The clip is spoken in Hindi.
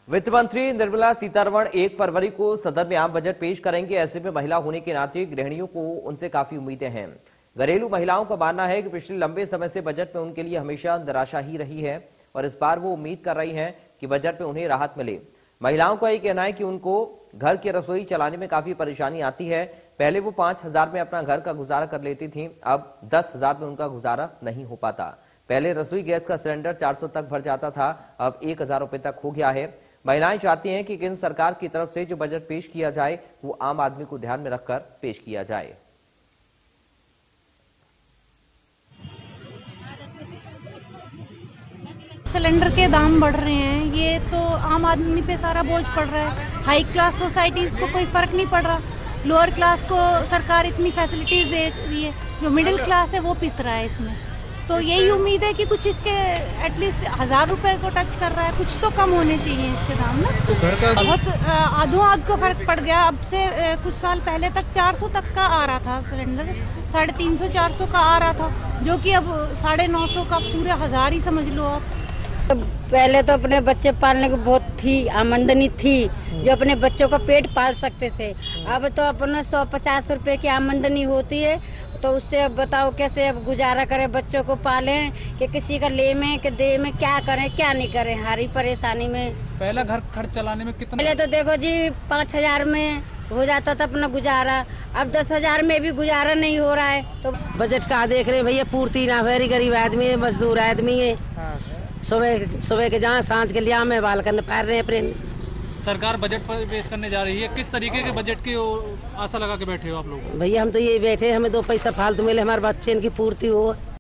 वित्त मंत्री निर्मला सीतारमण 1 फरवरी को सदन में आम बजट पेश करेंगे। ऐसे में महिला होने के नाते गृहिणियों को उनसे काफी उम्मीदें हैं। घरेलू महिलाओं का मानना है कि पिछले लंबे समय से बजट में उनके लिए हमेशा निराशा ही रही है और इस बार वो उम्मीद कर रही हैं कि बजट में उन्हें राहत मिले। महिलाओं का ये कहना है कि उनको घर की रसोई चलाने में काफी परेशानी आती है। पहले वो 5,000 में अपना घर का गुजारा कर लेती थी, अब 10,000 में उनका गुजारा नहीं हो पाता। पहले रसोई गैस का सिलेंडर 400 तक भर जाता था, अब 1,000 रुपए तक हो गया है। महिलाएं चाहती हैं कि केंद्र सरकार की तरफ से जो बजट पेश किया जाए वो आम आदमी को ध्यान में रखकर पेश किया जाए। सिलेंडर के दाम बढ़ रहे हैं, ये तो आम आदमी पे सारा बोझ पड़ रहा है। हाई क्लास सोसाइटीज़ को कोई फ़र्क नहीं पड़ रहा, लोअर क्लास को सरकार इतनी फैसिलिटीज़ दे रही है, जो मिडिल क्लास है वो पिस रहा है इसमें। तो यही उम्मीद है कि कुछ इसके एटलीस्ट 1,000 रुपए को टच कर रहा है, कुछ तो कम होने चाहिए इसके दाम ना। तो घर का बहुत आधों आध को फर्क पड़ गया। अब से कुछ साल पहले तक 400 तक का आ रहा था सिलेंडर, 350-400 का आ रहा था, जो कि अब 950 का पूरे 1,000 ही समझ लो आप। पहले तो अपने बच्चे पालने को बहुत थी आमदनी थी, जो अपने बच्चों का पेट पाल सकते थे। अब तो अपना 150 रुपए की आमदनी होती है, तो उससे अब बताओ कैसे अब गुजारा करें, बच्चों को पालें कि किसी का ले में कि दे में, क्या करें क्या नहीं करें, हरी परेशानी में। पहला घर खर्च चलाने में कितना? पहले तो देखो जी 5,000 में हो जाता था अपना गुजारा, अब 10,000 में भी गुजारा नहीं हो रहा है। तो बजट का देख रहे भैया, पूर्ति ना हो रही, गरीब आदमी है, मजदूर आदमी है। सुबह के जहाँ सांझ के लिया में बाल करने पार रहे हैं अपने। सरकार बजट पर पेश करने जा रही है, किस तरीके के बजट की आशा लगा के बैठे हो आप लोग? भैया हम तो ये बैठे, हमें 2 पैसा फालतू मिले, हमारे बच्चे इनकी पूर्ति हो।